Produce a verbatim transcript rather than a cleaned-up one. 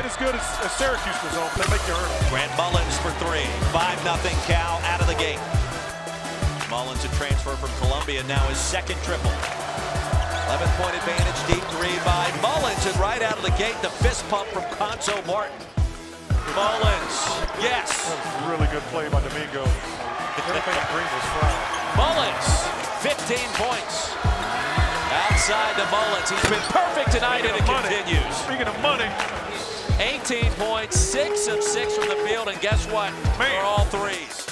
as good as, as Syracuse was on. They make you hurt. Grant Mullins for three. five nothing Cal out of the gate. Mullins, a transfer from Columbia, now his second triple. eleven point advantage, deep three by Mullins, and right out of the gate, the fist pump from Conso Martin. Mullins, yes. That was a really good play by Domingo. Everything Green was fouled. Mullins, fifteen points. Outside to Mullins. He's been perfect tonight, and it continues. Speaking of money. eighteen points, six of six from the field, and guess what? Man. They're all threes.